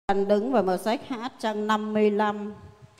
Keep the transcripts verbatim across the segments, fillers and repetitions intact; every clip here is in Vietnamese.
Bạn đứng và mở sách hát trang năm mươi lăm.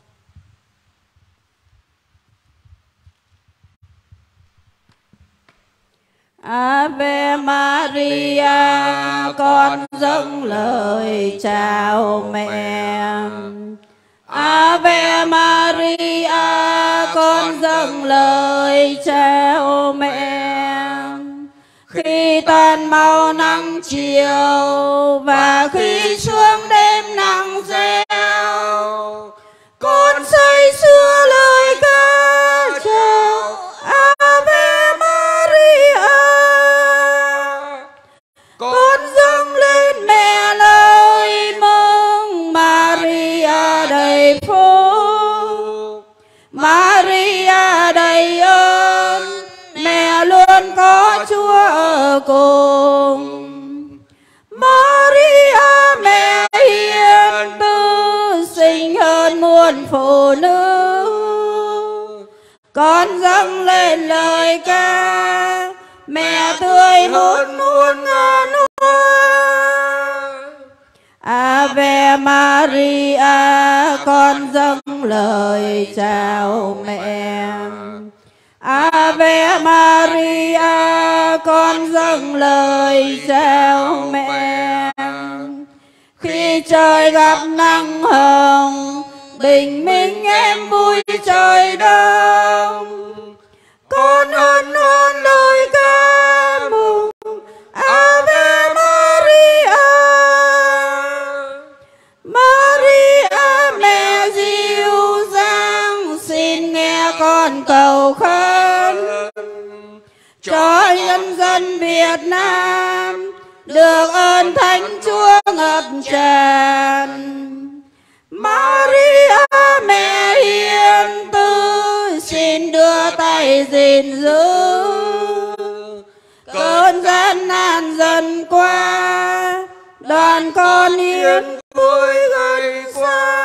Ave Maria, con dâng lời chào mẹ. Ave Maria, con dâng lời chào mẹ. Khi tan màu nắng chiều và khi xuống đêm nắng reo, con say sưa lời ca chào Ave Maria. Con dâng lên mẹ lời mừng Maria đầy phúc, Maria đầy ơn, mẹ luôn có Chúa ở cùng. Maria mẹ hiền từ, xinh hơn muôn phụ nữ. Con dâng lên lời ca mẹ tươi hơn muôn ngàn hoa. Ave Maria, con dâng lời chào mẹ. Ave Maria, con dâng lời chào mẹ. Khi trời gặp nắng hồng, bình minh em vui trời đông. Con hân hoan lời ca mừng Ave Maria. Maria mẹ dịu dàng, xin nghe con cầu khấn cho nhân dân Việt Nam được ơn Thánh Chúa ngập tràn. Maria mẹ hiền từ, xin đưa tay gìn giữ cơn gian nan dần qua, đoàn con yên vui gần xa.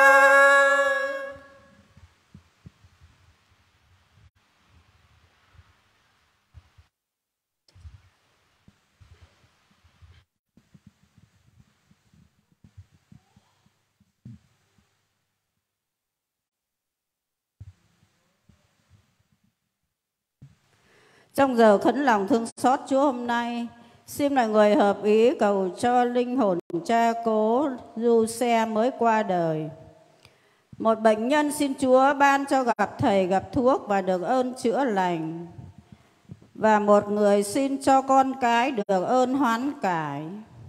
Trong giờ khấn lòng thương xót Chúa hôm nay, xin mọi người hợp ý cầu cho linh hồn cha cố Du Xe mới qua đời. Một bệnh nhân xin Chúa ban cho gặp thầy gặp thuốc và được ơn chữa lành. Và một người xin cho con cái được ơn hoán cải.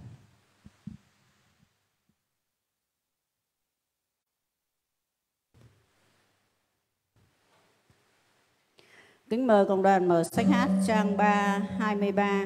Kính mời cộng đoàn mở sách hát trang ba hai mươi ba.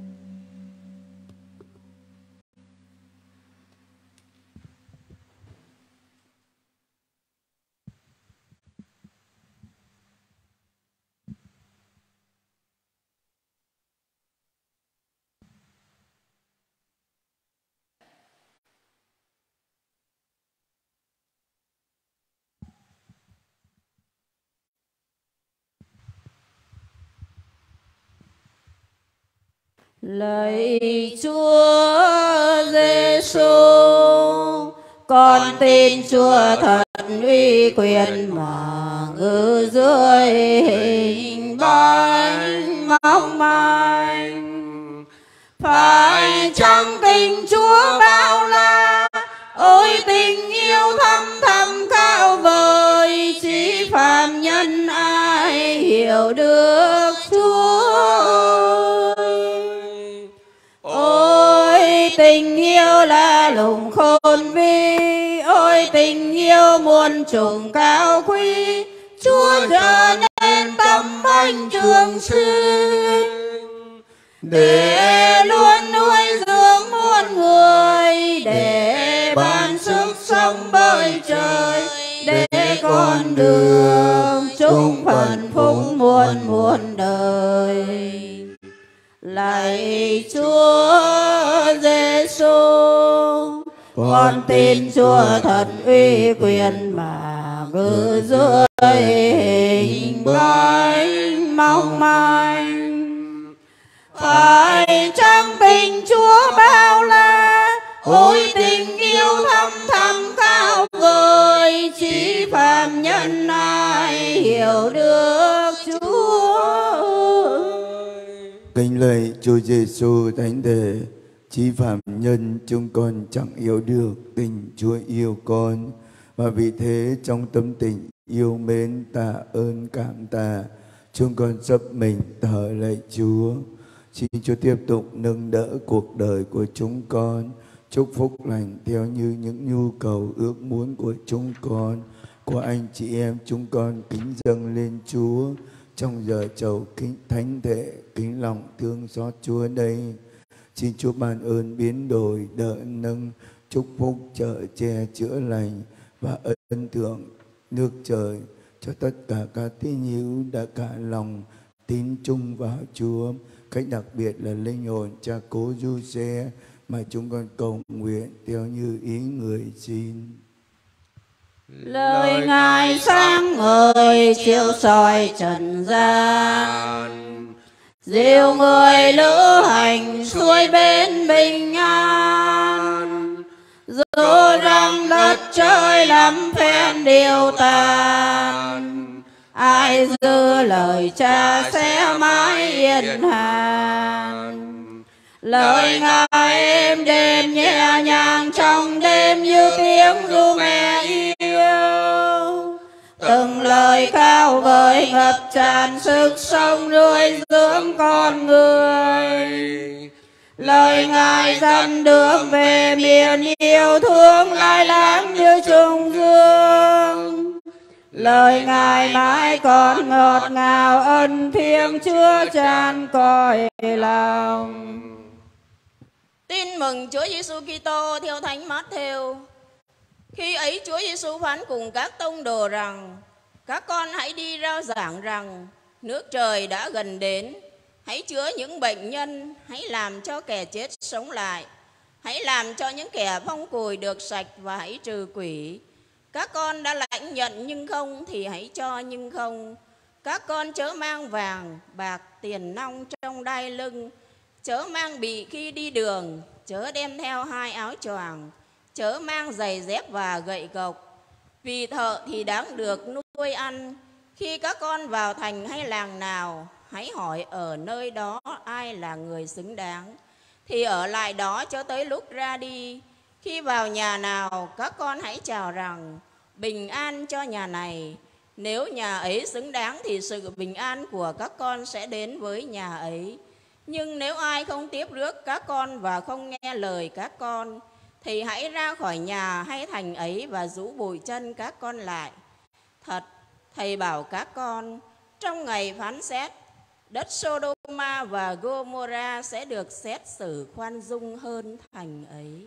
Lạy Chúa Giêsu, con tin Chúa thật uy quyền mà ngự dưới hình bánh mong manh. Phải chăng tình Chúa bao la, ôi tình yêu thâm thâm cao vời, chỉ phàm nhân ai hiểu được Chúa. Ôi tình yêu là lùng khôn vi, ôi tình yêu muôn trùng cao quý, Chúa trở nên tâm anh trường sinh để luôn nuôi dưỡng muôn người, để ban sức sống bởi trời, để con đường chung phần phúc muôn muôn đời. Lạy Chúa Giêsu, con tin Chúa thật uy quyền mà ngự dưới hình bánh mong manh. Phải chăng tình Chúa bao la, ôi tình yêu thâm thẳm Kính lạy Chúa Giêsu thánh thể, chí phạm nhân chúng con chẳng hiểu được tình Chúa yêu con, và vì thế trong tâm tình yêu mến tạ ơn cảm tạ, chúng con dấp mình thờ lạy Chúa. Xin Chúa tiếp tục nâng đỡ cuộc đời của chúng con, chúc phúc lành theo như những nhu cầu ước muốn của chúng con, của anh chị em chúng con kính dâng lên Chúa trong giờ chầu kính thánh thể kính lòng thương xót Chúa đây. Xin Chúa ban ơn biến đổi đỡ nâng, chúc phúc chở che chữa lành và ân thượng nước trời cho tất cả các tín hữu đã cả lòng tín chung vào Chúa, cách đặc biệt là linh hồn cha cố Giuse mà chúng con cầu nguyện theo như ý người xin. Lời Ngài sáng ngời chiếu soi trần gian, dìu người lữ hành xuôi bên bình an. Dù rằng đất trời lắm phen điều tàn, ai giữ lời Cha sẽ mãi yên hàn. Lời Ngài êm đềm nhẹ nhàng trong đêm như tiếng ru mẹ yêu. Từng lời cao vời ngập tràn sức sống nuôi dưỡng con người. Lời Ngài dẫn đường về miền yêu thương lai láng như trung dương. Lời Ngài mãi còn ngọt ngào ân thiêng chứa chan cõi lòng. Tin mừng Chúa Giêsu Kitô theo Thánh Mát-thêu. Khi ấy Chúa Giêsu phán cùng các tông đồ rằng: các con hãy đi rao giảng rằng nước trời đã gần đến. Hãy chữa những bệnh nhân, hãy làm cho kẻ chết sống lại, hãy làm cho những kẻ phong cùi được sạch và hãy trừ quỷ. Các con đã lãnh nhận nhưng không thì hãy cho nhưng không. Các con chớ mang vàng, bạc, tiền nong trong đai lưng, chớ mang bị khi đi đường, chớ đem theo hai áo choàng, chớ mang giày dép và gậy gộc. Vì thợ thì đáng được nuôi ăn. Khi các con vào thành hay làng nào, hãy hỏi ở nơi đó ai là người xứng đáng, thì ở lại đó cho tới lúc ra đi. Khi vào nhà nào, các con hãy chào rằng: bình an cho nhà này. Nếu nhà ấy xứng đáng thì sự bình an của các con sẽ đến với nhà ấy. Nhưng nếu ai không tiếp rước các con và không nghe lời các con, thì hãy ra khỏi nhà hay thành ấy và rũ bụi chân các con lại. Thật, Thầy bảo các con, trong ngày phán xét, đất Sodoma và Gomorrah sẽ được xét xử khoan dung hơn thành ấy.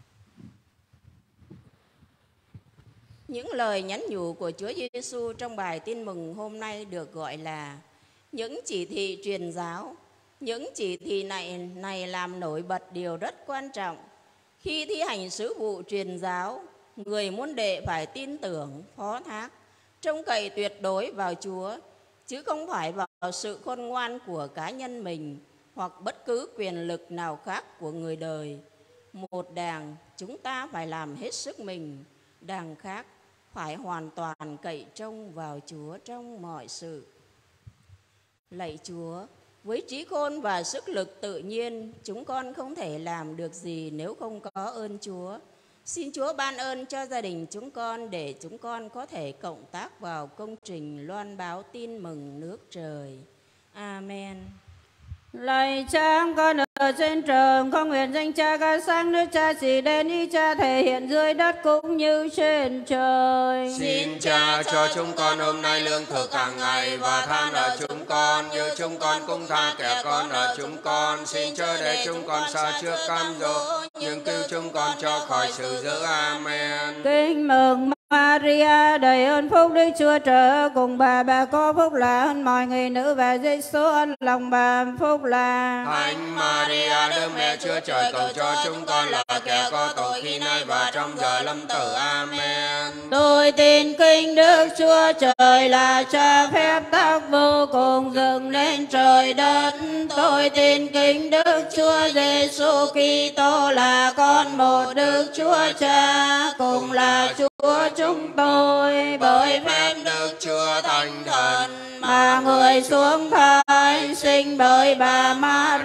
Những lời nhắn nhủ của Chúa Giêsu trong bài tin mừng hôm nay được gọi là những chỉ thị truyền giáo. Những chỉ thị này, này làm nổi bật điều rất quan trọng. Khi thi hành sứ vụ truyền giáo, người môn đệ phải tin tưởng, phó thác, trông cậy tuyệt đối vào Chúa, chứ không phải vào sự khôn ngoan của cá nhân mình hoặc bất cứ quyền lực nào khác của người đời. Một đảng, chúng ta phải làm hết sức mình, đảng khác phải hoàn toàn cậy trông vào Chúa trong mọi sự. Lạy Chúa, với trí khôn và sức lực tự nhiên, chúng con không thể làm được gì nếu không có ơn Chúa. Xin Chúa ban ơn cho gia đình chúng con để chúng con có thể cộng tác vào công trình loan báo tin mừng nước trời. Amen. Lạy Cha con ở trên trời, con nguyện danh Cha ca sáng, nước Cha chỉ đến, ý Cha thể hiện dưới đất cũng như trên trời. Xin Cha cho chúng con hôm nay lương thực hàng ngày và tha nợ chúng con như chúng con cũng tha kẻ con nợ chúng con. Xin chớ để chúng con sa trước cám dỗ, nhưng cứu chúng con cho khỏi sự dữ. Amen. Kính mừng Maria đầy ơn phúc, Đức Chúa Trời cùng bà, bà có phúc lạ hơn mọi người nữ, và Giêsu ân lòng bà phúc là. Thánh Maria Đức Mẹ Chúa Trời, cầu cho chúng con là kẻ có tội khi nay và trong giờ lâm tử. Amen. Tôi tin kinh Đức Chúa Trời là Cha phép tác vô cùng dựng nên trời đất. Tôi tin kinh Đức Chúa Giêsu Kitô là con một Đức Chúa Cha, cùng là Chúa chúng tôi, bởi phép Đức Chúa Thánh Thần mà người xuống thai thánh sinh bởi bà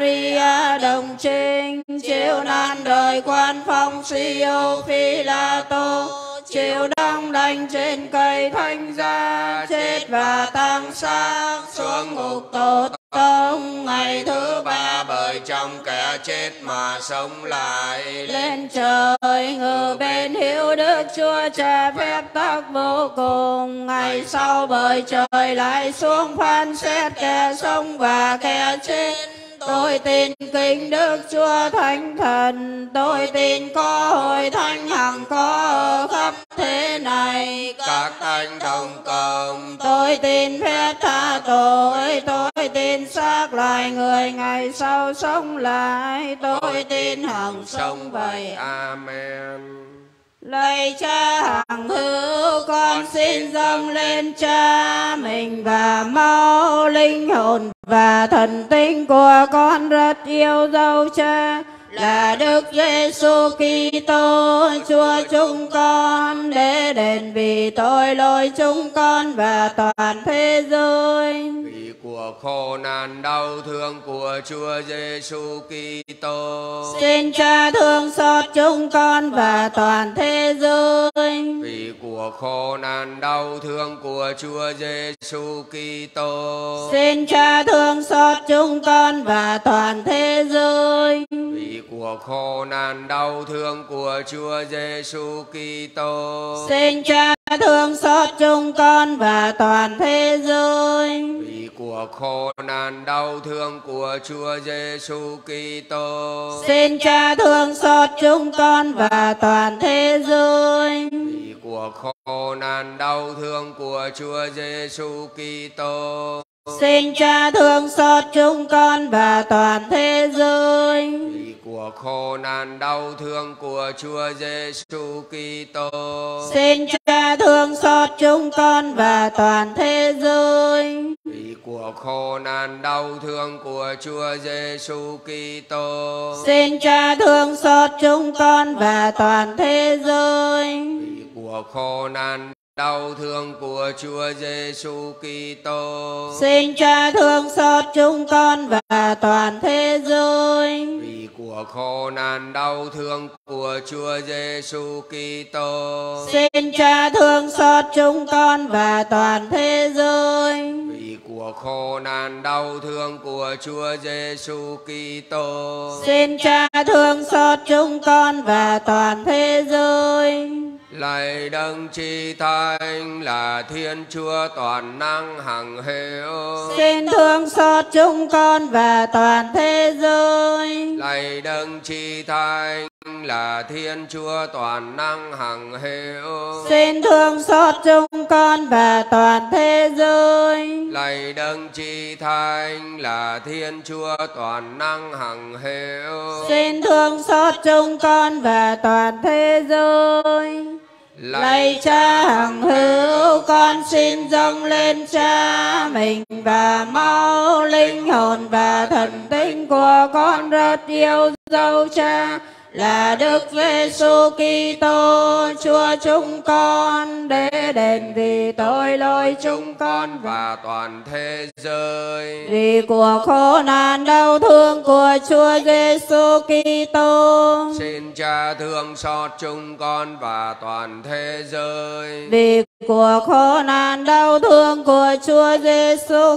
Maria đồng trinh, chịu nan đời quan phong Siêu Phi La Tô, chịu đóng đành trên cây thánh giá, chết và tang xác xuống ngục tổ tông. Ngày thứ ba bởi trong kẻ chết mà sống lại, lên trời ngự bên hữu Đức Chúa Cha phép tắc vô cùng. Ngày sau bởi trời lại xuống phán xét kẻ sống và kẻ chết. Tôi tin kính Đức Chúa Thánh Thần, tôi tin có hội thánh hằng có ở khắp thế này, các thánh đồng cộng. tôi tin phép tha tội, tôi tin xác loài người ngày sau sống lại, tôi tin hằng sống vậy. Amen. Lạy Cha hằng hữu, con xin dâng lên Cha mình và máu, linh hồn và thần tinh của con rất yêu dấu Cha là Đức Giêsu Kitô Chúa chúng con, để đền vì tội lỗi chúng con và toàn thế giới. Vì của khổ nạn đau thương của Chúa Giêsu Kitô, xin Cha thương xót chúng con và toàn thế giới. Vì của khổ nạn đau thương của Chúa Giêsu Kitô, xin Cha thương xót chúng con và toàn thế giới. Vì của khổ nạn đau thương của Chúa Giêsu Kitô, xin Cha thương xót chúng con và toàn thế giới. Vì của khổ nạn đau thương của Chúa Giêsu Kitô, xin Cha thương xót chúng con và toàn thế giới. Vì của khổ nạn đau thương của Chúa Giêsu Kitô, xin Cha thương xót chúng con và toàn thế giới. Vì của khổ nạn đau thương của Chúa Giêsu Kitô, xin Cha thương xót chúng con và toàn thế giới. Vì của khổ nạn đau thương của Chúa Giêsu Kitô, xin Cha thương xót chúng con và toàn thế giới. Vì của khổ nạn đau thương của Chúa Giêsu Kitô, xin Cha thương xót chúng con và toàn thế giới. Vì của khổ nạn đau thương của Chúa Giêsu Kitô, xin Cha thương xót chúng con và toàn thế giới. Vì của khổ nạn đau thương của Chúa Giêsu Kitô, xin Cha thương xót chúng con và toàn thế giới. Lạy Đấng Chí Thánh là Thiên Chúa toàn năng hằng hữu, xin thương xót chúng con và toàn thế giới. Lạy Đấng Chí Thánh là Thiên Chúa toàn năng hằng hữu, xin thương xót chúng con và toàn thế giới. Lạy Đấng Chí Thánh là Thiên Chúa toàn năng hằng hữu, xin thương xót chúng con và toàn thế giới. Lạy Cha hằng hữu, con xin dâng lên Cha mình và máu, linh hồn và thần tinh của con rất yêu dấu Cha là Đức Giêsu Kitô Chúa chúng con, để đền vì tội lỗi chúng con và toàn thế giới. Vì của khổ nạn đau thương của Chúa Giêsu Kitô, xin Cha thương xót chúng con và toàn thế giới. Vì của khổ nạn đau thương của Chúa Giêsu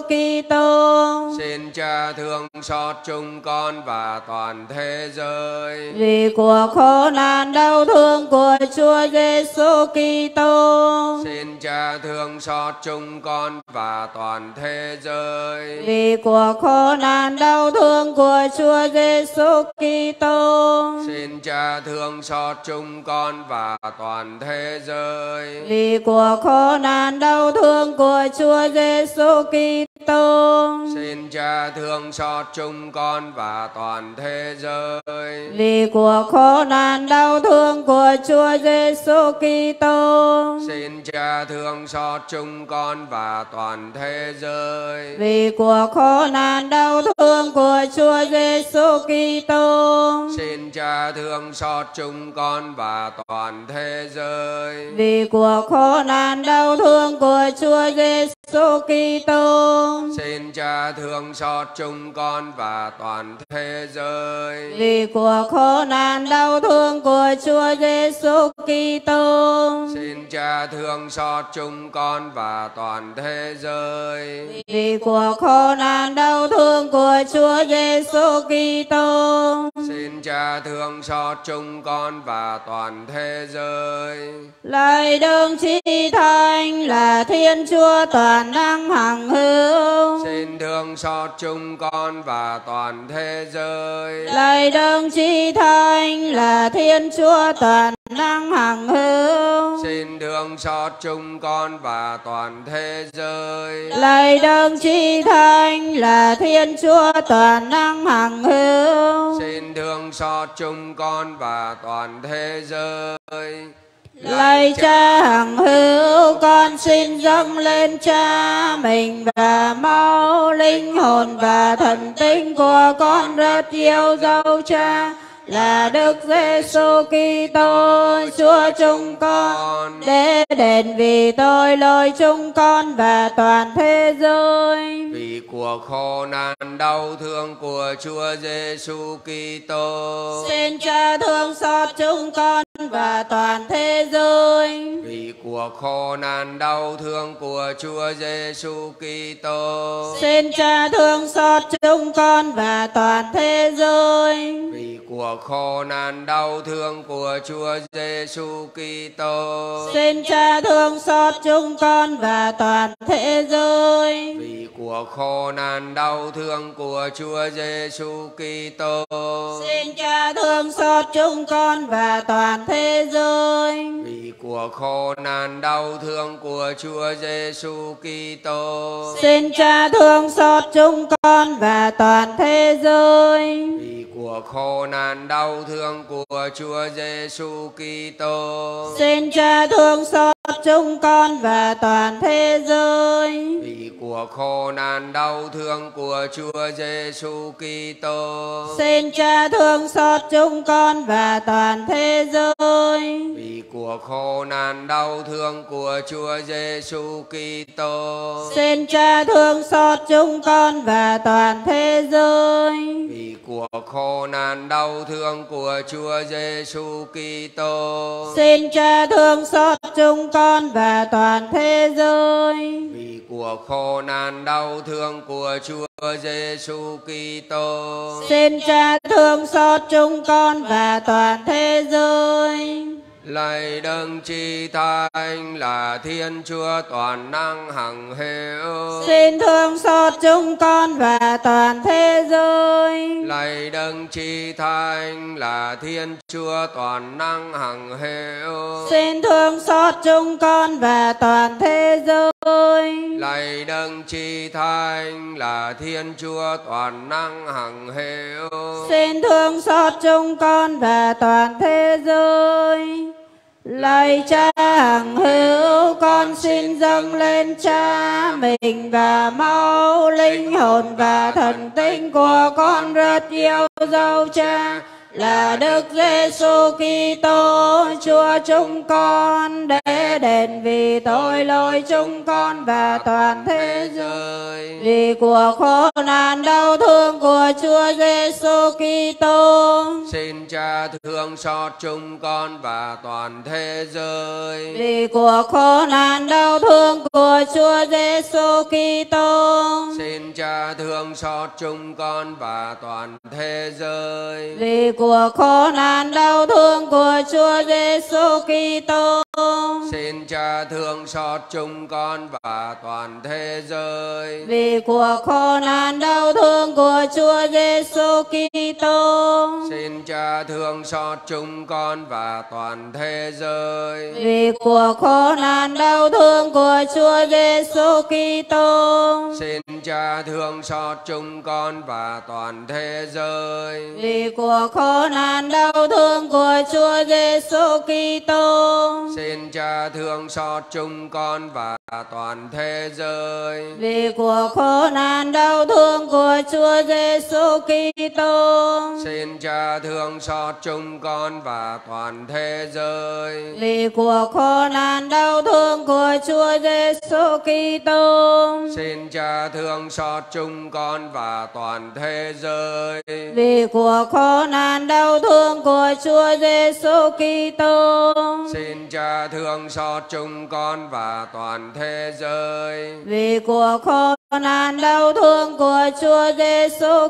Kitô, xin Cha thương xót chúng con và toàn thế giới. Vì của khổ nạn đau thương của Chúa Giêsu Kitô, xin Cha thương xót chúng con và toàn thế giới. Vì của khổ nạn đau thương của Chúa Giêsu Kitô, xin Cha thương xót chúng con và toàn thế giới. Vì của khổ nạn đau thương của Chúa Giêsu Kitô, xin Cha thương xót chúng con và toàn thế giới. Vì của khổ nạn đau thương của Chúa Giêsu Kitô, xin Cha thương xót chúng con và toàn thế giới. Vì của khổ nạn đau thương của Chúa Giêsu Kitô, xin Cha thương xót chúng con và toàn thế giới. Vì của khổ nạn đau thương của Chúa Giêsu Giêsu Kitô. Xin Cha thương xót chúng con và toàn thế giới. Vì cuộc khổ nạn đau thương của Chúa Giêsu Kitô. Xin Cha thương xót chúng con và toàn thế giới. Vì cuộc khổ nạn đau thương của Chúa Giêsu Kitô. Xin Cha thương xót chúng con và toàn thế giới. Lạy Đấng Chí Thánh là Thiên Chúa toàn năng hằng hữu. Xin thương xót chúng con và toàn thế giới. Lạy Đấng Chí Thánh là Thiên Chúa toàn năng hằng hữu. Xin thương xót chúng con và toàn thế giới. Lạy Đấng Chí Thánh là Thiên Chúa toàn năng hằng hữu. Xin thương xót chúng con và toàn thế giới. Lạy Cha hằng hữu, con xin dâng lên Cha mình và máu, linh hồn và thần tinh của con rất yêu dấu Cha là Đức Giêsu Kitô Chúa chúng con, để đền vì tội lỗi chúng con và toàn thế giới. Vì cuộc khổ nạn đau thương của Chúa Giêsu Kitô, xin Cha thương xót chúng con và toàn thế giới. Vì cuộc khổ nạn đau thương của Chúa Giêsu Kitô, xin Cha thương xót chúng con và toàn thế giới. Vì cuộc khổ nạn đau thương của Chúa Giêsu Kitô, xin Cha thương xót chúng con và toàn thế giới. Vì cuộc khổ nạn đau thương của Chúa Giêsu Kitô, xin Cha thương xót chúng con và toàn thế giới. Vì cuộc khổ nạn đau thương của Chúa Giêsu Kitô, xin Cha thương xót chúng con và toàn thế giới. Vì cuộc khổ nạn đau thương của Chúa Giêsu Kitô, xin Cha thương xót chúng con và toàn thế giới. Vì cuộc khổ nạn đau thương của Chúa Giêsu Kitô, xin Cha thương xót chúng con và toàn thế giới. Vì cuộc khổ nạn đau thương của Chúa Giêsu Kitô, xin Cha thương xót chúng con và toàn thế giới. Vì cuộc khổ nạn đau thương của Chúa Giêsu Kitô, xin Cha thương xót chúng con và toàn thế giới. Vì cuộc khổ nạn đau thương của Chúa Giêsu Kitô, xin Cha thương xót chúng con và toàn thế giới. Lạy Đấng Chí Thánh là Thiên Chúa toàn năng hằng hữu, xin thương xót chúng con và toàn thế giới. Lạy Đấng Chí Thánh là Thiên Chúa toàn năng hằng hữu, xin thương xót chúng con và toàn thế giới. Lạy Đấng Chí Thánh là Thiên Chúa toàn năng hằng hữu, xin thương xót chúng con và toàn thế giới. Lạy Cha hằng hữu, con xin dâng lên Cha mình và máu, linh hồn và thần tinh của con rất yêu dấu Cha là Đức Giêsu Kitô Chúa chúng con, để đền vì tội lỗi chúng con và toàn thế giới. Vì cuộc khổ nạn đau thương của Chúa Giêsu Kitô, xin Cha thương xót chúng con và toàn thế giới. Vì cuộc khổ nạn đau thương của Chúa Giêsu Kitô, xin Cha thương xót chúng con và toàn thế giới. Vì cuộc khổ nạn đau thương của Chúa Giêsu Kitô, xin Cha thương xót chúng con và toàn thế giới. Vì cuộc khổ nạn đau thương của Chúa Giêsu Kitô, xin Cha thương xót chúng con và toàn thế giới. Vì cuộc khổ nạn đau thương của Chúa Giêsu Kitô, xin Cha thương xót chúng con và toàn thế giới. Vì cuộc khổ nạn đau thương của Chúa Giêsu Kitô, xin Cha thương xót chúng con và toàn thế giới. Vì cuộc khổ nạn đau thương của Chúa Giêsu Kitô, xin Cha thương xót chúng con và toàn thế giới. Vì cuộc khổ nạn đau thương của Chúa Giêsu Kitô, xin Cha thương xót chúng con và toàn thế giới. Vì cuộc khổ nạn đau thương của Chúa Giêsu Kitô, xin Cha thương xót chúng con và toàn thế giới. Vì cuộc khổ nạn đau thương của Chúa Giêsu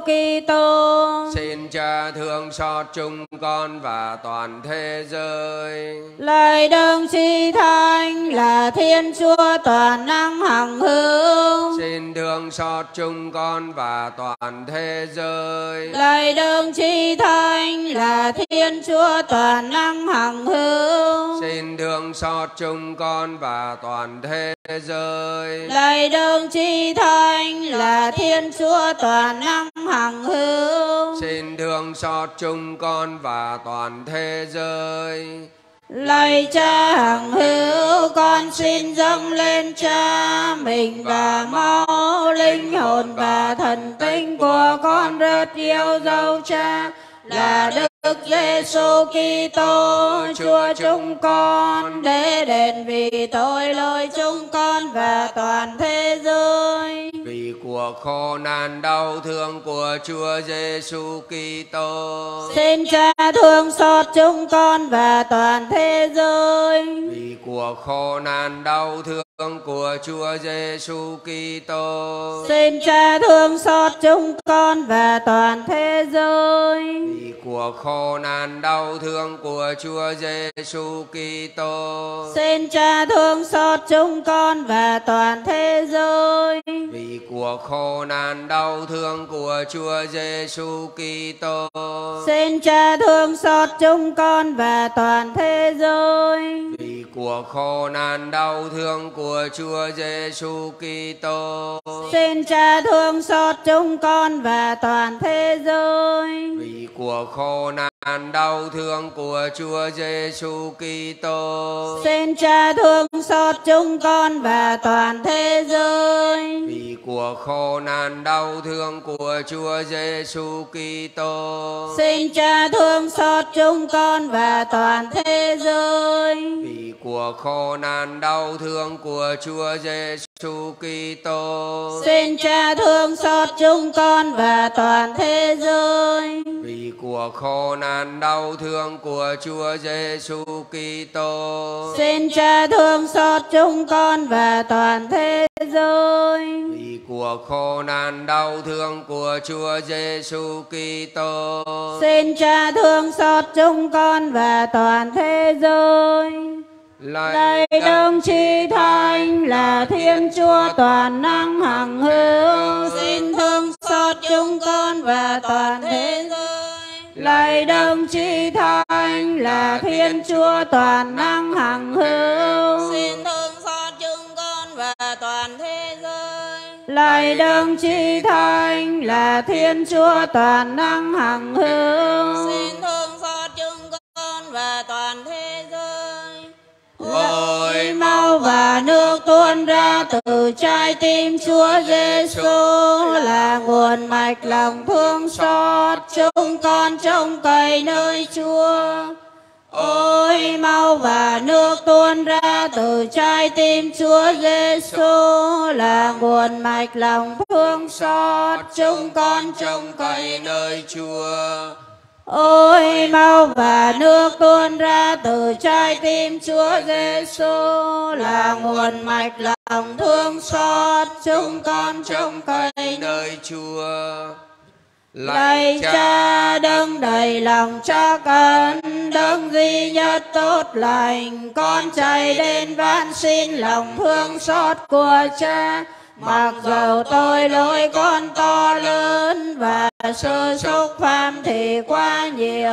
Kitô, xin Cha thương xót chúng con và toàn thế giới. Lạy Đấng Chí Thánh là Thiên Chúa toàn năng hằng hữu, xin thương xót chúng con và toàn thế giới. Lạy Đấng Chí Thánh là Thiên Chúa toàn năng hằng hữu, xin thương xót chúng con và toàn thế giới. Lạy Đấng Chí Thánh là Thiên Chúa toàn năng hằng hữu, xin thương xót chúng con và toàn thế giới. Lạy Cha hằng hữu, con xin dâng lên Cha mình và máu, linh hồn và thần tinh của con rất yêu dấu Cha là Đức Giêsu Kitô Chúa chúng con, để đền vì tội lỗi chúng con và toàn thế giới. Vì cuộc khổ nạn đau thương của Chúa Giêsu Kitô, xin Cha thương xót chúng con và toàn thế giới. Vì cuộc khổ nạn đau thương của Chúa Giêsu Kitô, xin Cha thương xót chúng con và toàn thế giới. Vì cuộc khổ nạn đau thương của Chúa Giêsu Kitô, xin Cha thương xót chúng con và toàn thế giới. Vì cuộc khổ nạn đau thương của Chúa Giêsu Kitô, xin Cha thương xót chúng con và toàn thế giới. Vì cuộc khổ nạn đau thương của Chúa Giêsu Kitô, xin Cha thương xót chúng con và toàn thế giới. Vì cuộc khổ nạn đau thương của Chúa Giêsu Kitô, xin Cha thương xót chúng con và toàn thế giới. Vì cuộc khổ nạn đau thương của Chúa Giêsu Kitô, xin Cha thương xót chúng con và toàn thế giới. Vì cuộc khổ nạn đau thương của Chúa Giêsu Kitô, xin Cha thương xót chúng con và toàn thế giới. Vì cuộc khổ nạn đau thương của Chúa Giêsu Kitô, xin Cha thương xót chúng con và toàn thế giới. Vì cuộc khổ nạn đau thương của Chúa Giêsu Kitô, xin Cha thương xót chúng con và toàn thế giới. Lạy Đấng Chí Thánh là Thiên Chúa toàn năng hằng hữu, xin thương xót chúng con và toàn thế giới. Lạy Đấng Chí Thánh là Thiên Chúa toàn năng hằng hữu, xin thương xót chúng con và toàn thế giới. Lạy Đấng Chí Thánh là Thiên Chúa toàn năng hằng hữu, xin thương xót chúng con và toàn thế giới. Ôi máu và nước tuôn ra từ trái tim Chúa Giêsu là nguồn mạch lòng thương xót chúng con trông cậy nơi Chúa. Ôi máu và nước tuôn ra từ trái tim Chúa Giêsu là nguồn mạch lòng thương xót chúng con trông cậy nơi Chúa. Ôi máu và nước tuôn ra từ trái tim Chúa Giêsu là nguồn mạch lòng thương xót chúng con trông cậy nơi Chúa. Lạy Cha đấng đầy lòng trắc ân, đấng duy nhất tốt lành, con chạy đến van xin lòng thương xót của Cha. Mặc dầu tôi lỗi con to lớn và sơ xúc phạm thì quá nhiều,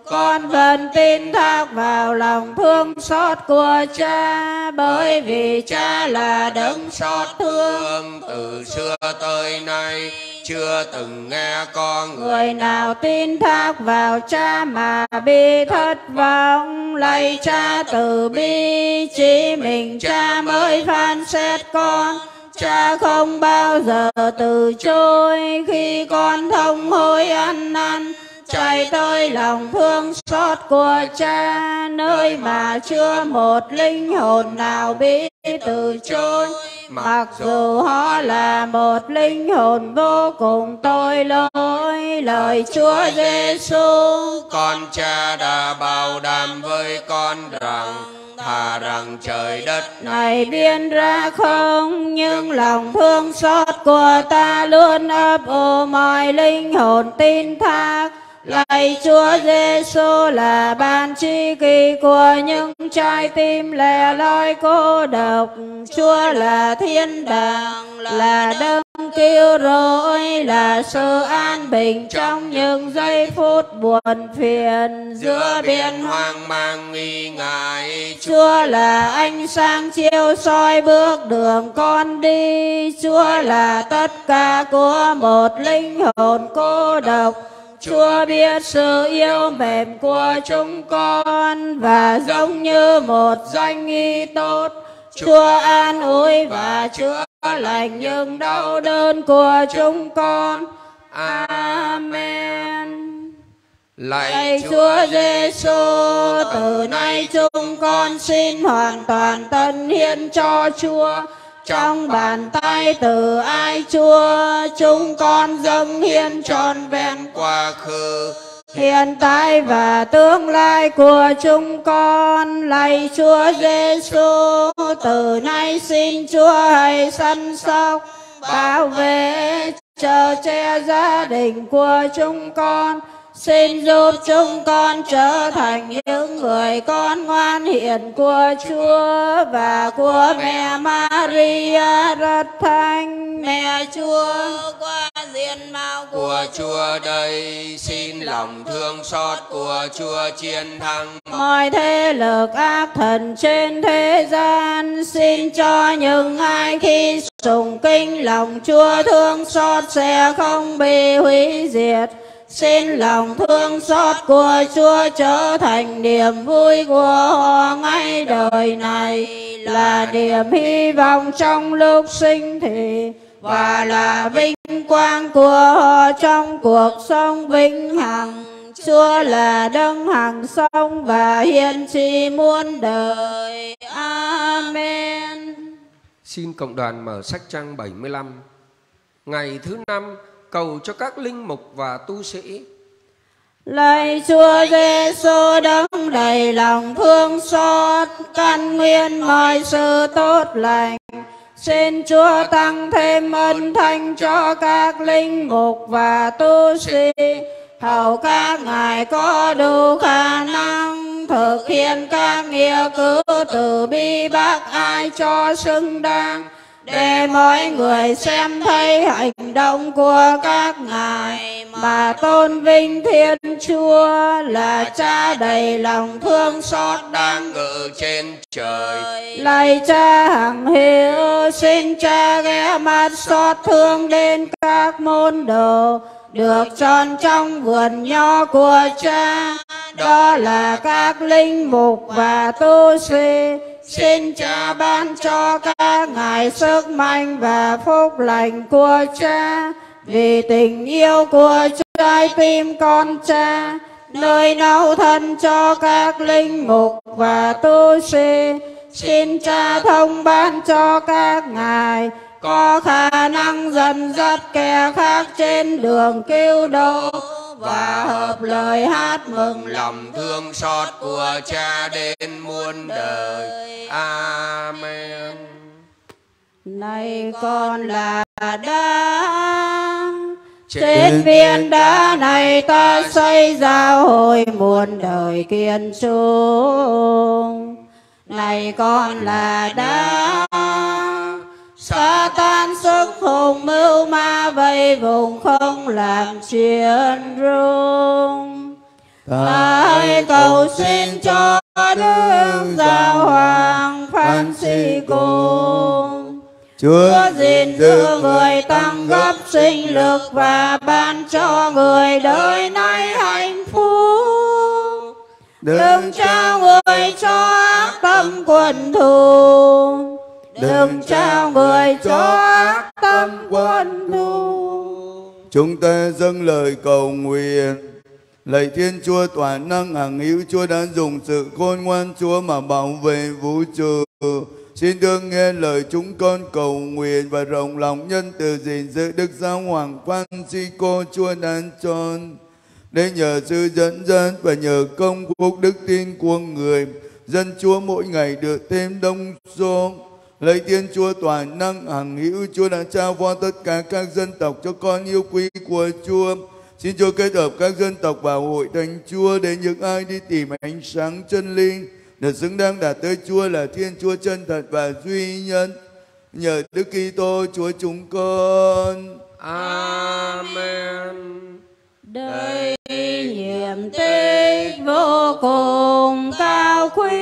con vẫn tin thác vào lòng thương xót của Cha, bởi vì Cha là đấng xót thương. Từ xưa tới nay chưa từng nghe con người nào tin thác vào Cha mà bị thất vọng. Lạy Cha từ bi, chỉ mình Cha mới phán xét con. Cha không bao giờ từ chối khi con thông hối ăn năn, chạy tới lòng thương xót của Cha, nơi mà chưa một linh hồn nào bị từ chối, mặc dù họ là một linh hồn vô cùng tội lỗi. Lời Chúa Giêsu, con Cha đã bảo đảm với con rằng thà rằng trời đất này biên ra không, nhưng lòng thương xót của Ta luôn ấp ủ mọi linh hồn tin thác. Lạy Chúa Giêsu là ban tri kỷ của những trái tim lẻ loi cô độc. Chúa là thiên đàng, là đấng cứu rỗi, là sự an bình trong những giây phút buồn phiền giữa biển hoang mang nghi ngại. Chúa là ánh sáng chiếu soi bước đường con đi. Chúa là tất cả của một linh hồn cô độc. Chúa biết sự yêu mến của chúng con, và giống như một danh y tốt, Chúa an ủi và chữa lành những đau đớn của chúng con. Amen. Lạy Chúa Giêsu, từ nay chúng con xin hoàn toàn tân hiến cho Chúa. Trong bàn tay từ ai Chúa, chúng con dâng hiến trọn vẹn quá khứ, hiện tại và tương lai của chúng con. Lạy Chúa Giêsu, từ nay xin Chúa hãy săn sóc, bảo vệ, chở che gia đình của chúng con. Xin giúp chúng con trở thành những người con ngoan hiền của Chúa và của mẹ Maria rất thánh. Mẹ Chúa qua diện mạo của Chúa đây, xin lòng thương xót của Chúa chiến thắng mọi thế lực ác thần trên thế gian. Xin cho những ai khi sùng kinh lòng Chúa thương xót sẽ không bị hủy diệt. Xin lòng thương xót của Chúa trở thành niềm vui của họ ngay đời này, là niềm hy vọng trong lúc sinh thì, và là vinh quang của họ trong cuộc sống vĩnh hằng. Chúa là đấng hằng sống và hiển trị muôn đời. Amen. Xin cộng đoàn mở sách trang bảy mươi lăm. Ngày thứ năm, cầu cho các linh mục và tu sĩ. Lạy Chúa Giêsu đấng đầy lòng thương xót, căn nguyên mọi sự tốt lành, xin Chúa tăng thêm ân thanh cho các linh mục và tu sĩ, hầu các ngài có đủ khả năng thực hiện các nghĩa cử từ bi bác ái cho xứng đáng, để mọi người xem thấy hành động của các ngài mà tôn vinh Thiên Chúa là Cha đầy lòng thương xót đang ngự trên trời. Lạy Cha hằng hiếu, xin Cha ghé mắt xót thương đến các môn đồ được chọn trong vườn nho của Cha, đó là các linh mục và tu sĩ. Xin Cha ban cho các ngài sức mạnh và phúc lành của Cha, vì tình yêu của trái tim con Cha, nơi nấu thân cho các linh mục và tu sĩ. Xin Cha thông ban cho các ngài có khả năng dẫn dắt kẻ khác trên đường cứu độ, và hợp lời hát mừng lòng thương xót của Cha đến muôn đời. Amen. Này con là đá, trên viên đá này ta xây giáo hội muôn đời kiên trung. Này con là đá, Sa-tan sức hùng mưu ma vây vùng không làm chuyện rung. Lại cầu xin cho Đức Giáo Hoàng Francisco, Chúa gìn giữ người tăng gấp sinh lực và ban cho người đời nay hạnh phúc. Đừng trao người cho ác tâm quân thù, đừng trao người cho ác tâm quân thù. Chúng ta dâng lời cầu nguyện. Lạy Thiên Chúa toàn năng hằng hữu, Chúa đã dùng sự khôn ngoan Chúa mà bảo vệ vũ trụ. Xin thương nghe lời chúng con cầu nguyện và rộng lòng nhân từ gìn giữ Đức Giáo Hoàng Francisco Chúa đang chọn, để nhờ sự dẫn dắt và nhờ công phúc đức tin của người, dân Chúa mỗi ngày được thêm đông số. Lạy Thiên Chúa toàn năng hằng hữu, Chúa đã trao phó tất cả các dân tộc cho con yêu quý của Chúa. Xin Chúa kết hợp các dân tộc vào hội thánh Chúa, để những ai đi tìm ánh sáng chân lý được xứng đáng đạt tới Chúa là Thiên Chúa chân thật và duy nhất. Nhờ Đức Kitô Chúa chúng con. Amen. Đây nhiệm tích vô cùng cao quý,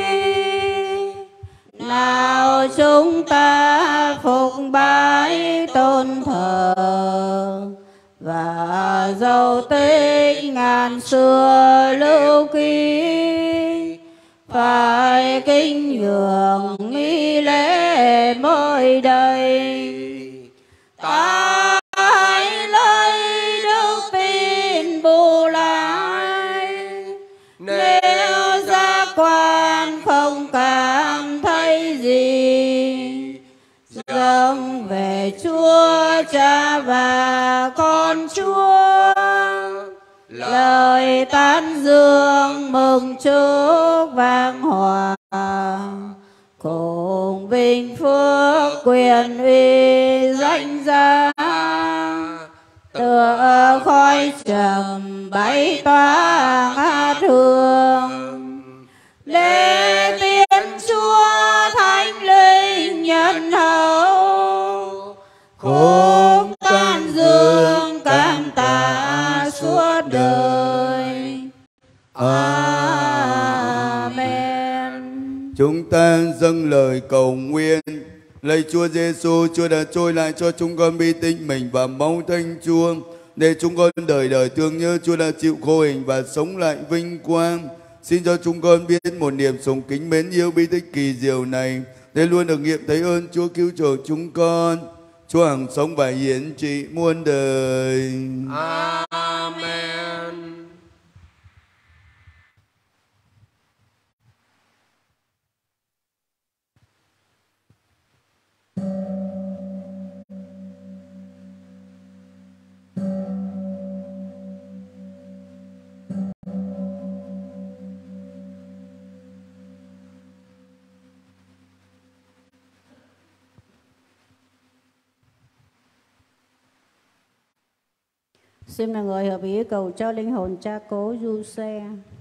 nào chúng ta phục bái tôn thờ và dấu tích ngàn xưa lưu ký, phải kính nhường nghi lễ mới đây. Ta hãy lấy đức tin bù lại, nếu giác quan không cảm thấy gì, dâng về Chúa Cha và con Chúa lời tán dương mừng chúc vang hòa, cùng vinh phước quyền uy danh giá, tựa khói trầm bay tỏa hát hương, để tiên Chúa thánh linh nhân hậu, khúc tán dương cảm tạ suốt đời. Amen. Chúng ta dâng lời cầu nguyện. Lạy Chúa Giêsu, Chúa đã trôi lại cho chúng con bi tinh mình và máu Thánh Chúa, để chúng con đời đời thương nhớ Chúa đã chịu khô hình và sống lại vinh quang. Xin cho chúng con biết một niềm sùng kính mến yêu bi tích kỳ diệu này, để luôn được nghiệm thấy ơn Chúa cứu chuộc chúng con. Chúa hằng sống và hiển trị muôn đời. Amen. Xin là người hợp ý cầu cho linh hồn cha cố Giuse.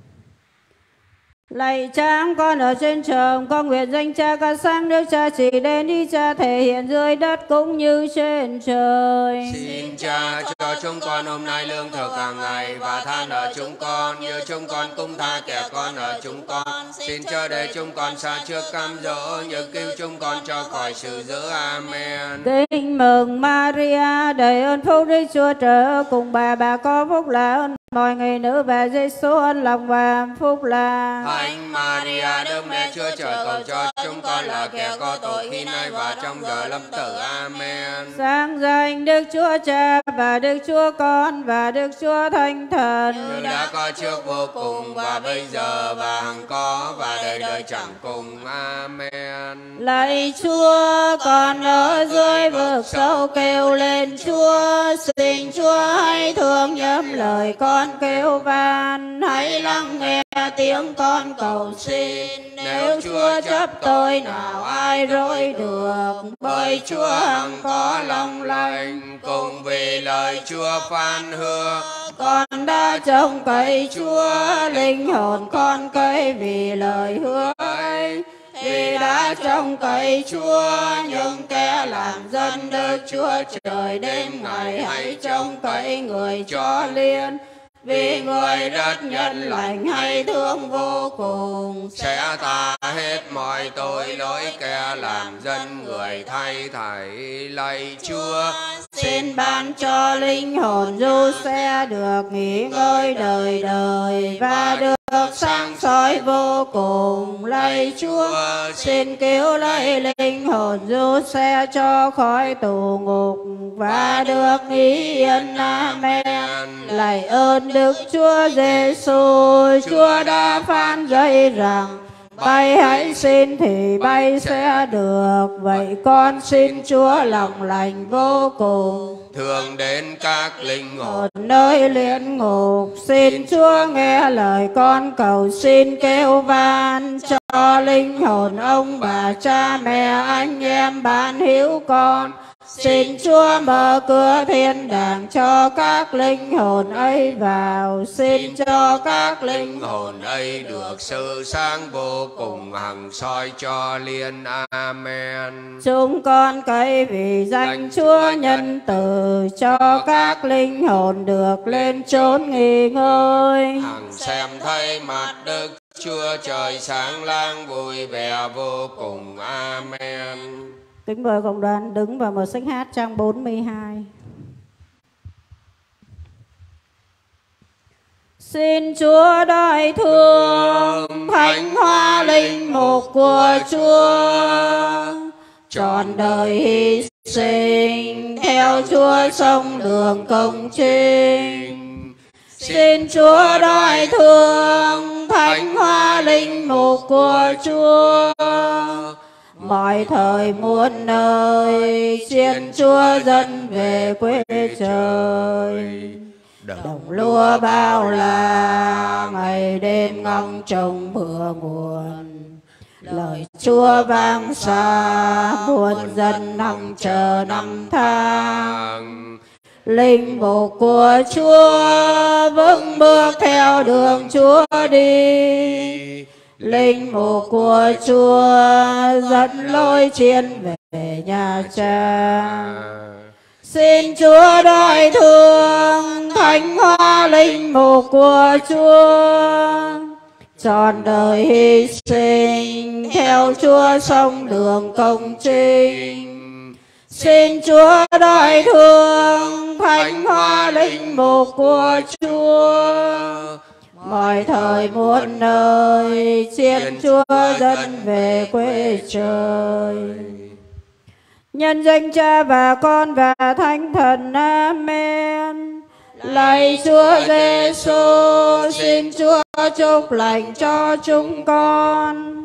Lạy Cha con ở trên trời, con nguyện danh Cha ca sáng, nước Cha chỉ đến, ý Cha thể hiện dưới đất cũng như trên trời. Xin Cha cho chúng con hôm nay lương thực hàng ngày, và tha nợ chúng con như chúng con cũng tha kẻ con nợ chúng con. Xin cho để chúng con xa trước cam dỗ, nhưng cứu chúng con cho khỏi sự dữ. Amen. Kính mừng Maria, đầy ơn phúc, Đức Chúa Trời cùng bà, bà có phúc là ơn mọi người nữ, và Giêsu ân lòng và phúc là. Thánh Maria, Đức Mẹ Chúa Trời, cầu cho chúng con là kẻ có tội khi nay và trong giờ lâm tử. Amen. Sáng danh Đức Chúa Cha và Đức Chúa Con và Đức Chúa Thánh Thần, như đã có trước vô cùng và bây giờ và hằng có và đời đời chẳng cùng. Amen. Lạy Chúa, con ở dưới vực sâu kêu lên Chúa, xin Chúa hãy thương nhớ lời con kêu van, hãy lắng nghe tiếng con cầu xin. Nếu Chúa chấp tôi nào ai rối được, bởi Chúa hằng có lòng lành. Cùng vì lời Chúa phán hứa, con đã trông cậy Chúa, linh hồn con cậy vì lời hứa ấy. Vì đã trông cậy Chúa, nhưng kẻ làm dân Đức Chúa Trời đêm ngày hãy trông cậy người cho liên. vì người rất nhân lành hay thương vô cùng, sẽ tha hết mọi tội lỗi kẻ làm dân người thay thảy. Lạy Chúa, xin ban cho linh hồn du xe được nghỉ ngơi đời đời và được sáng soi vô cùng. Lạy Chúa, xin cứu lấy linh hồn du xe cho khỏi tù ngục và được nghỉ yên. Amen. Lạy ơn Đức Chúa Giêsu, Chúa đã phán dạy rằng bay hãy xin thì bay sẽ được. Vậy con xin Chúa lòng lành vô cùng thường đến các linh hồn ở nơi luyện ngục, xin Chúa nghe lời con cầu xin kêu van cho linh hồn ông bà cha mẹ anh em bạn hữu con. Xin Chúa mở cửa thiên đàng cho các linh hồn ấy vào. Xin cho các linh hồn ấy được sự sáng vô cùng hằng soi cho liên. Amen. Chúng con cậy vì danh Chúa nhân từ cho các linh hồn được lên chốn nghỉ ngơi. Hằng xem thấy mặt Đức Chúa Trời sáng lang vui vẻ vô cùng. Amen. Kính mời cộng đoàn đứng và mở sách hát trang bốn mươi hai. Xin Chúa đợi thương thánh hóa linh mục của Chúa, trọn đời hy sinh theo Chúa sông đường công chính. Xin Chúa đợi thương thánh hóa linh mục của Chúa, mọi thời muôn nơi xin Chúa dẫn về quê trời. Đồng lúa bao la ngày đêm ngóng trông mưa nguồn, lời Chúa vang xa muôn dân hằng chờ năm tháng. Linh mục của Chúa vững bước theo đường Chúa đi, linh mục của Chúa dẫn lối chiên về nhà cha. Xin Chúa đợi thương thánh hóa linh mục của Chúa, trọn đời hy sinh theo Chúa sông đường công chính. Xin Chúa đợi thương thánh hóa linh mục của Chúa, mọi thời muôn nơi xin Chúa dẫn về quê trời. Nhân danh Cha và Con và Thánh Thần. Amen. Lạy Chúa Giêsu, xin Chúa chúc lành cho chúng con.